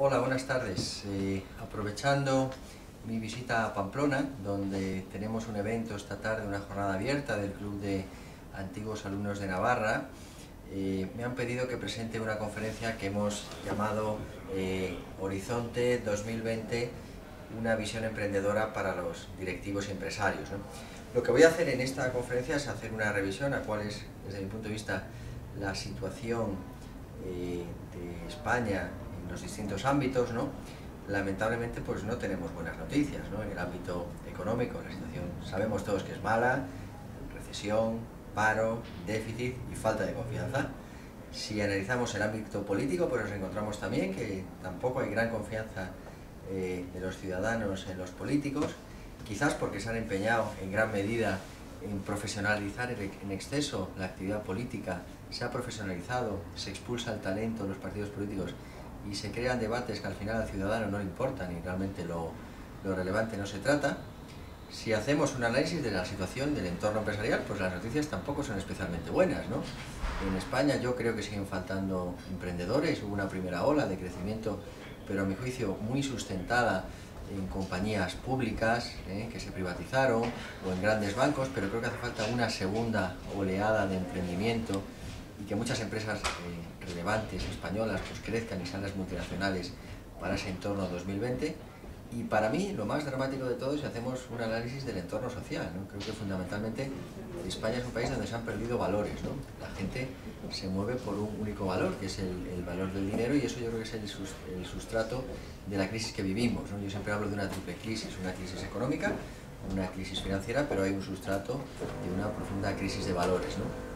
Hola, buenas tardes. Aprovechando mi visita a Pamplona, donde tenemos un evento esta tarde, una jornada abierta del Club de Antiguos Alumnos de Navarra, me han pedido que presente una conferencia que hemos llamado Horizonte 2020, una visión emprendedora para los directivos y empresarios, ¿no? Lo que voy a hacer en esta conferencia es hacer una revisión a cuál es, desde mi punto de vista, la situación de España en los distintos ámbitos, ¿no? Lamentablemente pues no tenemos buenas noticias, ¿no? En el ámbito económico la situación sabemos todos que es mala: recesión, paro, déficit y falta de confianza. Si analizamos el ámbito político, pues nos encontramos también que tampoco hay gran confianza de los ciudadanos en los políticos, quizás porque se han empeñado en gran medida en profesionalizar en exceso la actividad política, se ha profesionalizado, se expulsa el talento de los partidos políticos y se crean debates que al final al ciudadano no le importan y realmente lo relevante no se trata. Si hacemos un análisis de la situación del entorno empresarial, pues las noticias tampoco son especialmente buenas, ¿no? En España yo creo que siguen faltando emprendedores, hubo una primera ola de crecimiento, pero a mi juicio muy sustentada en compañías públicas que se privatizaron o en grandes bancos, pero creo que hace falta una segunda oleada de emprendimiento y que muchas empresas relevantes españolas pues crezcan y sean las multinacionales para ese entorno 2020. Y para mí lo más dramático de todo es si hacemos un análisis del entorno social, ¿no? Creo que fundamentalmente España es un país donde se han perdido valores, ¿no? La gente se mueve por un único valor, que es el valor del dinero, y eso yo creo que es el sustrato de la crisis que vivimos, ¿no? Yo siempre hablo de una triple crisis: una crisis económica, una crisis financiera, pero hay un sustrato de una profunda crisis de valores, ¿no?